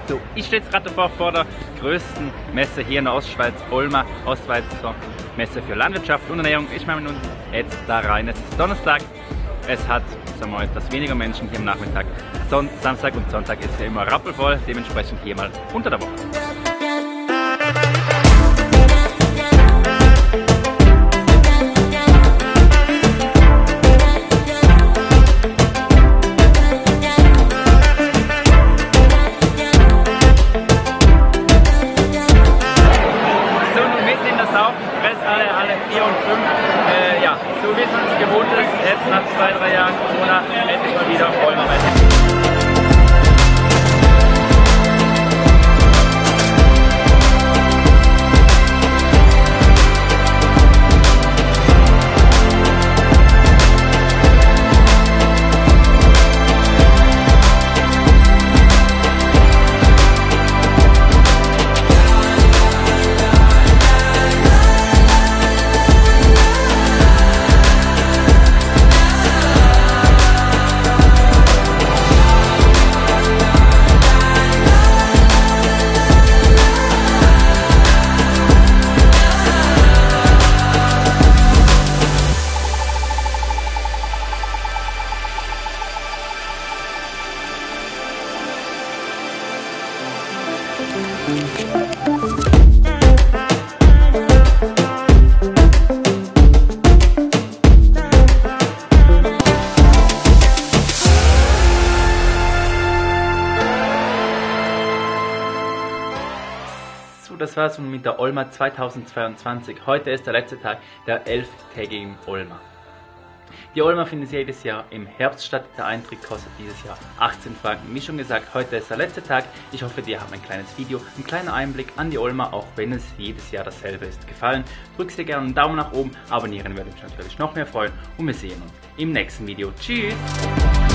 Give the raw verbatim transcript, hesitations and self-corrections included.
So, ich stehe jetzt gerade davor vor der größten Messe hier in der Ostschweiz, Olma, Ostschweizer Messe für Landwirtschaft und Ernährung. Ich mache nun jetzt da rein. Es ist Donnerstag, es hat, sagen wir mal, etwas weniger Menschen hier am Nachmittag. Son Samstag und Sonntag ist ja immer rappelvoll, dementsprechend hier mal unter der Woche. Alle, alle vier und fünf, äh, ja, so wie es uns gewohnt ist, jetzt nach zwei, drei Jahren Corona, endlich mal wieder Olma Messe. So, das war's mit der Olma zweitausendzweiundzwanzig. Heute ist der letzte Tag der elftägigen Olma. Die Olma findet jedes Jahr im Herbst statt. Der Eintritt kostet dieses Jahr achtzehn Franken. Wie schon gesagt, heute ist der letzte Tag. Ich hoffe, dir hat ein kleines Video, ein kleiner Einblick an die Olma, auch wenn es jedes Jahr dasselbe ist, gefallen. Drück dir gerne einen Daumen nach oben, abonnieren würde mich natürlich noch mehr freuen und wir sehen uns im nächsten Video. Tschüss!